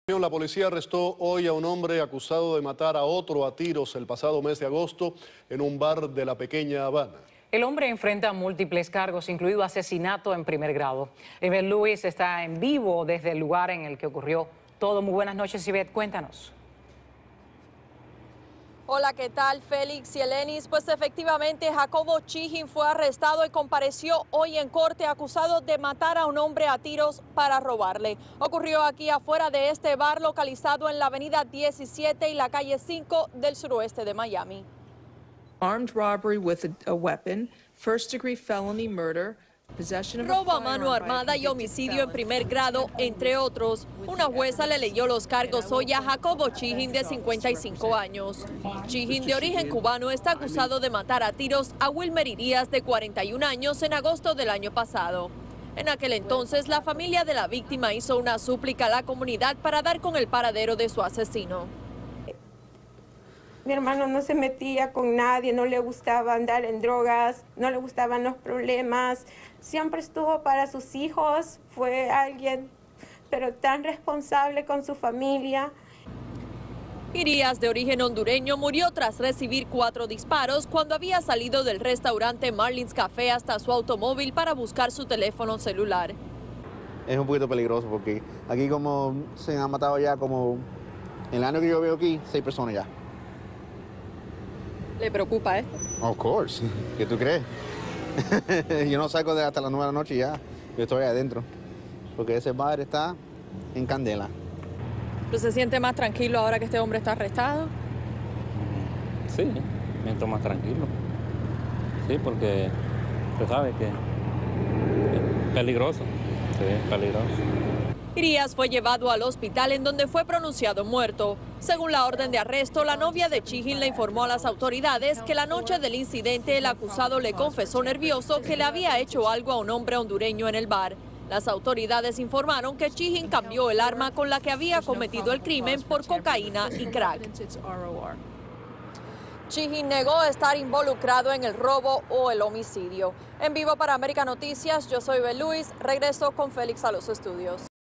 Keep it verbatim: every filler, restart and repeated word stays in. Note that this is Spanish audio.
La policía arrestó hoy a un hombre acusado de matar a otro a tiros el pasado mes de agosto en un bar de la pequeña Habana. El hombre enfrenta múltiples cargos, incluido asesinato en primer grado. Ivette Lewis está en vivo desde el lugar en el que ocurrió todo. Muy buenas noches, Ivette, cuéntanos. Hola, ¿qué tal, Félix y Elenis? Pues efectivamente, Jacobo Chijin fue arrestado y compareció hoy en corte acusado de matar a un hombre a tiros para robarle. Ocurrió aquí afuera de este bar localizado en la avenida diecisiete y la calle cinco del suroeste de Miami. Armed robbery with a, a weapon, first degree felony murder, Robo a mano armada y homicidio en primer grado, entre otros. Una jueza le leyó los cargos hoy a Jacobo Chijin, de cincuenta y cinco años. Chijin, de origen cubano, está acusado de matar a tiros a Wilmer Irías, de cuarenta y un años, en agosto del año pasado. En aquel entonces, la familia de la víctima hizo una súplica a la comunidad para dar con el paradero de su asesino. Mi hermano no se metía con nadie, no le gustaba andar en drogas, no le gustaban los problemas. Siempre estuvo para sus hijos, fue alguien, pero tan responsable con su familia. Irías, de origen hondureño, murió tras recibir cuatro disparos cuando había salido del restaurante Marlins Café hasta su automóvil para buscar su teléfono celular. Es un poquito peligroso porque aquí como se han matado ya como, en el año que yo veo aquí, seis personas ya. ¿Le preocupa esto? Of course. ¿Qué tú crees? Yo no salgo de hasta las nueve de la noche y ya. Yo estoy adentro. Porque ese bar está en candela. ¿Pero se siente más tranquilo ahora que este hombre está arrestado? Sí, me siento más tranquilo. Sí, porque usted sabe que es peligroso. Sí, es peligroso. Irías fue llevado al hospital, en donde fue pronunciado muerto. Según la orden de arresto, la novia de Chijin le informó a las autoridades que la noche del incidente el acusado le confesó nervioso que le había hecho algo a un hombre hondureño en el bar. Las autoridades informaron que Chijin cambió el arma con la que había cometido el crimen por cocaína y crack. Chijin negó estar involucrado en el robo o el homicidio. En vivo para América Noticias, yo soy Ivette Lewis. Regreso con Félix a los estudios.